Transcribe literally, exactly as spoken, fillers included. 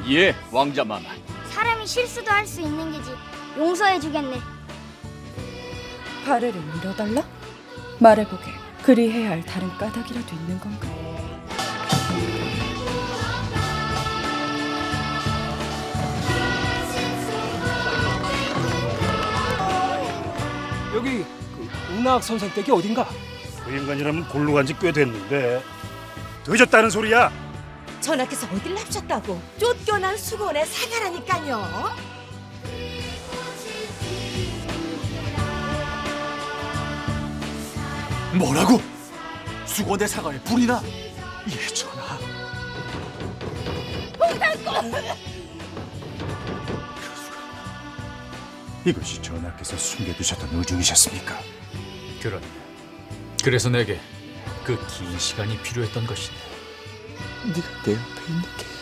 예, 왕자마마. 사람이 실수도 할 수 있는 게지. 용서해주겠네. 가래를 밀어달라? 말해보게. 그리해야 할 다른 까닭이라도 있는 건가? 여기 그 운학 선생 댁이 어딘가? 그 인간이라면 골로 간 지 꽤 됐는데 늦었다는 소리야. 전하께서 어딜 납셨다고 쫓겨난 수건의 사가라니까요. 뭐라고? 수건대 사과에 불이 나? 예, 전하. 이것이 전하께서 숨겨두셨던 의중이셨습니까? 그렇네. 그래서 내게 그 긴 시간이 필요했던 것이네. 네가 내 옆에 있는 게